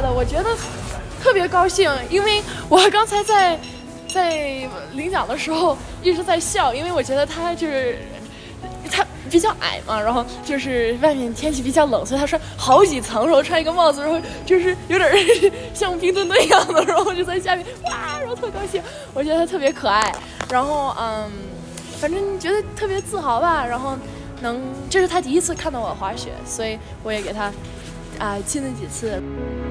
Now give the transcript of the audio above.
的，我觉得特别高兴，因为我刚才在领奖的时候一直在笑，因为我觉得他比较矮嘛，然后就是外面天气比较冷，所以他穿好几层，然后穿一个帽子，然后就是有点像冰墩墩一样的，然后就在下面哇，然后特高兴，我觉得他特别可爱，然后反正觉得特别自豪吧，然后这是他第一次看到我滑雪，所以我也给他亲了几次。